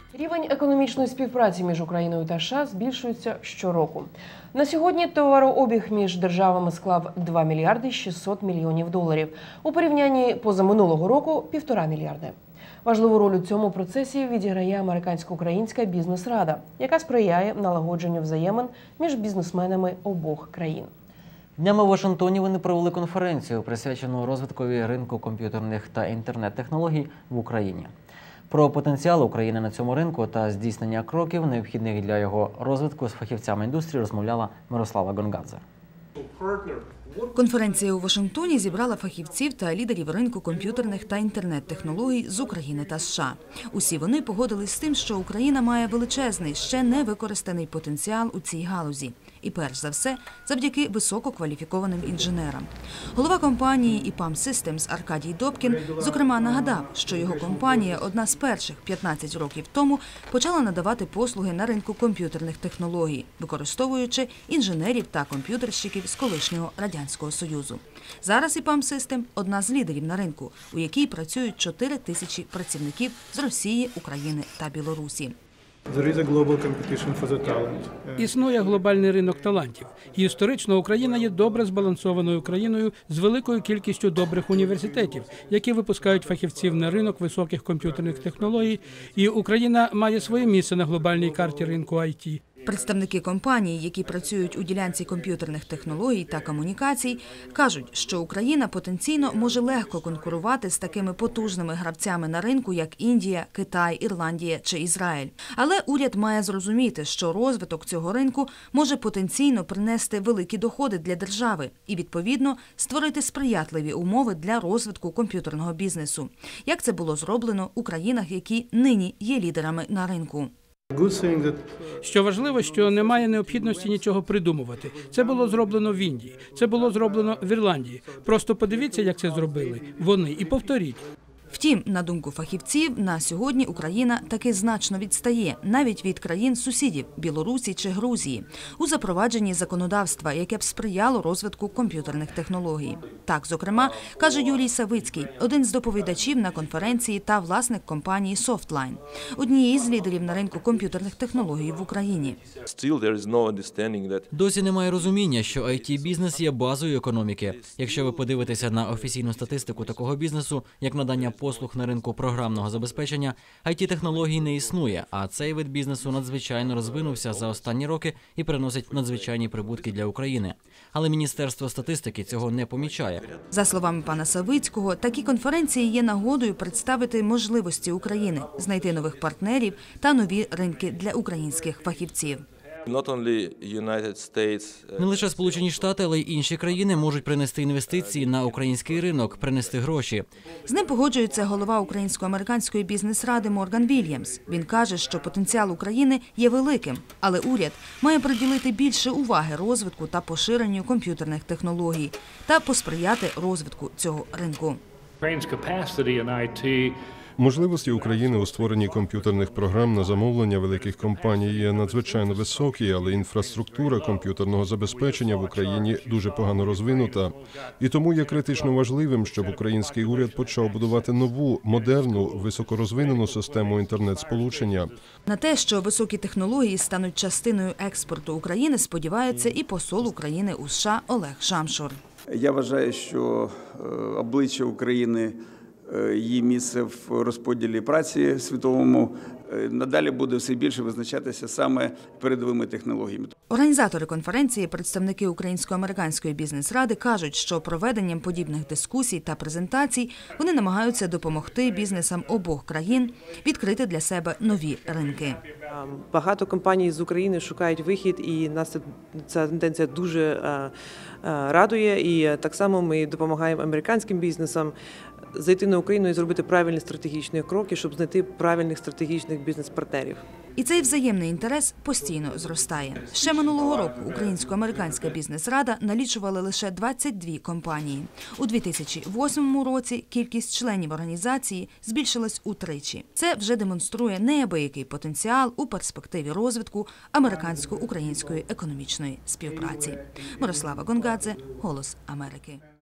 Рівень економічної співпраці між Україною та США збільшується щороку. На сьогодні товарообіг між державами склав 2 мільярди 600 мільйонів доларів. У порівнянні позаминулого року – 1,5 мільярди. Важливу роль у цьому процесі відіграє Американсько-Українська бізнес-рада, яка сприяє налагодженню взаємин між бізнесменами обох країн. Днями у Вашингтоні вони провели конференцію, присвячену розвиткові ринку комп'ютерних та інтернет-технологій в Україні. Про потенціал України на цьому ринку та здійснення кроків, необхідних для його розвитку, з фахівцями індустрії розмовляла Мирослава Гонгадзе. Конференція у Вашингтоні зібрала фахівців та лідерів ринку комп'ютерних та інтернет-технологій з України та США. Усі вони погодились з тим, що Україна має величезний, ще не використаний потенціал у цій галузі. І перш за все, завдяки висококваліфікованим інженерам. Голова компанії EPAM Systems Аркадій Добкін, зокрема, нагадав, що його компанія одна з перших 15 років тому почала надавати послуги на ринку комп'ютерних технологій, використовуючи інженерів та комп'ютерщиків з колишнього Радянського Союзу. Зараз EPAM System – одна з лідерів на ринку, у якій працюють 4 тисячі працівників з Росії, України та Білорусі. Існує глобальний ринок талантів. І історично Україна є добре збалансованою країною з великою кількістю добрих університетів, які випускають фахівців на ринок високих комп'ютерних технологій. І Україна має своє місце на глобальній карті ринку IT. Представники компаній, які працюють у ділянці комп'ютерних технологій та комунікацій, кажуть, що Україна потенційно може легко конкурувати з такими потужними гравцями на ринку, як Індія, Китай, Ірландія чи Ізраїль. Але уряд має зрозуміти, що розвиток цього ринку може потенційно принести великі доходи для держави і, відповідно, створити сприятливі умови для розвитку комп'ютерного бізнесу, як це було зроблено у країнах, які нині є лідерами на ринку. Що важливо, що немає необхідності нічого придумувати. Це було зроблено в Індії, це було зроблено в Ірландії. Просто подивіться, як це зробили вони, і повторіть. Втім, на думку фахівців, на сьогодні Україна таки значно відстає, навіть від країн-сусідів – Білорусі чи Грузії, у запровадженні законодавства, яке б сприяло розвитку комп'ютерних технологій. Так, зокрема, каже Юрій Савицький, один з доповідачів на конференції та власник компанії Softline, однієї з лідерів на ринку комп'ютерних технологій в Україні. Досі немає розуміння, що IT-бізнес є базою економіки. Якщо ви подивитеся на офіційну статистику такого бізнесу, як надання послуг на ринку програмного забезпечення, IT-технологій не існує, а цей вид бізнесу надзвичайно розвинувся за останні роки і приносить надзвичайні прибутки для України. Але Міністерство статистики цього не помічає. За словами пана Савицького, такі конференції є нагодою представити можливості України, знайти нових партнерів та нові ринки для українських фахівців. Не лише Сполучені Штати, але й інші країни можуть принести інвестиції на український ринок, принести гроші. З ним погоджується голова Українсько-американської бізнес-ради Морган Вільямс. Він каже, що потенціал України є великим, але уряд має приділити більше уваги розвитку та поширенню комп'ютерних технологій та посприяти розвитку цього ринку. Можливості України у створенні комп'ютерних програм на замовлення великих компаній є надзвичайно високі, але інфраструктура комп'ютерного забезпечення в Україні дуже погано розвинута. І тому є критично важливим, щоб український уряд почав будувати нову, модерну, високорозвинену систему інтернет-сполучення. На те, що високі технології стануть частиною експорту України, сподівається і посол України у США Олег Шамшур. Я вважаю, що обличчя України, її місце в розподілі праці світовому надалі буде все більше визначатися саме передовими технологіями. Організатори конференції, представники Українсько-американської бізнес-ради, кажуть, що проведенням подібних дискусій та презентацій вони намагаються допомогти бізнесам обох країн відкрити для себе нові ринки. Багато компаній з України шукають вихід, і нас ця тенденція дуже радує. І так само ми допомагаємо американським бізнесам зайти на Україну і зробити правильні стратегічні кроки, щоб знайти правильних стратегічних бізнес-партнерів. І цей взаємний інтерес постійно зростає. Ще минулого року Українсько-американська бізнес-рада налічувала лише 22 компанії. У 2008 році кількість членів організації збільшилась утричі. Це вже демонструє неабиякий потенціал у перспективі розвитку американсько-української економічної співпраці. Мирослава Гонгадзе, «Голос Америки».